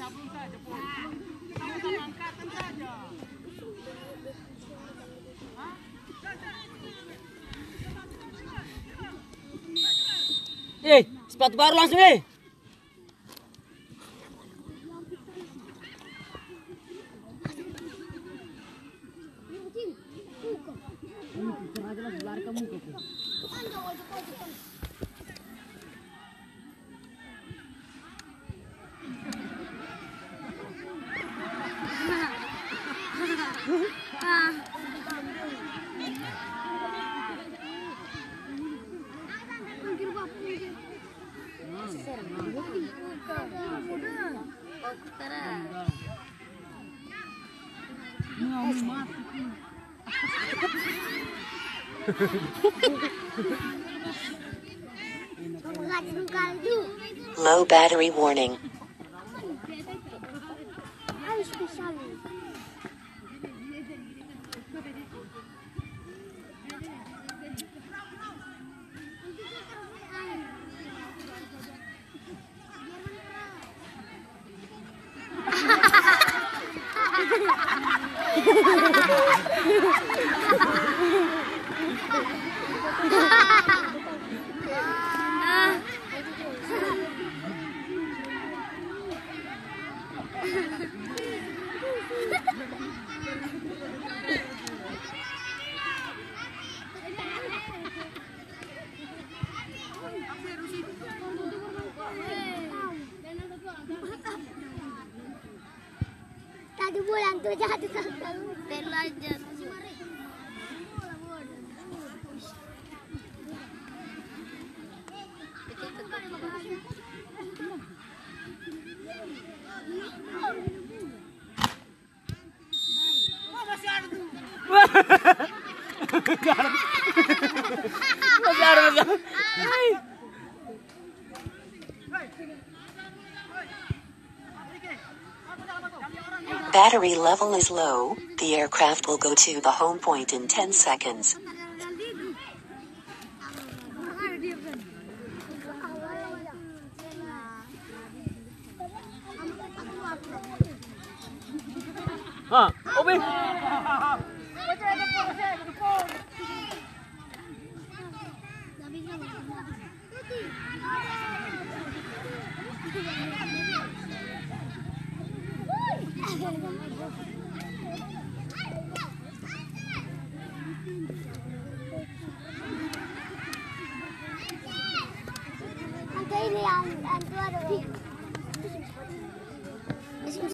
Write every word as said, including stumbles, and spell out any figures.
sablon saja, Pun. Sama-sama angkatan saja. Hah? Eh, sepatu baru langsung eh. Low battery warning. Tadi bulan tu jatuh kakak. Terlanjut. Masih ada, masih ada. Battery level is low. The aircraft will go to the home point in ten seconds. Ha, Obi. Nanti ini yang yang tua dulu.